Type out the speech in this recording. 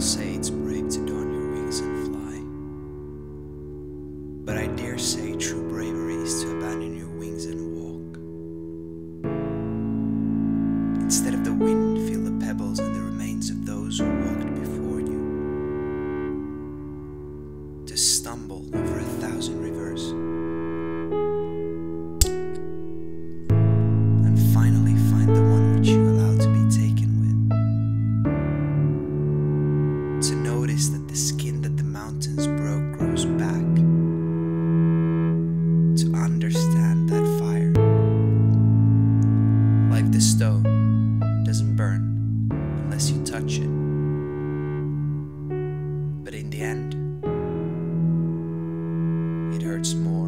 say it's brave to don your wings and fly, but I dare say true bravery is to abandon your wings and walk. Instead of the wind, feel the pebbles and the remains of those who walked before you. To stumble over 1,000 rivers, and finally find the one which you allow to be taken with. To notice that the skin that the mountains broke grows back. To understand that fire, like the stove, doesn't burn unless you touch it. But in the end, it hurts more.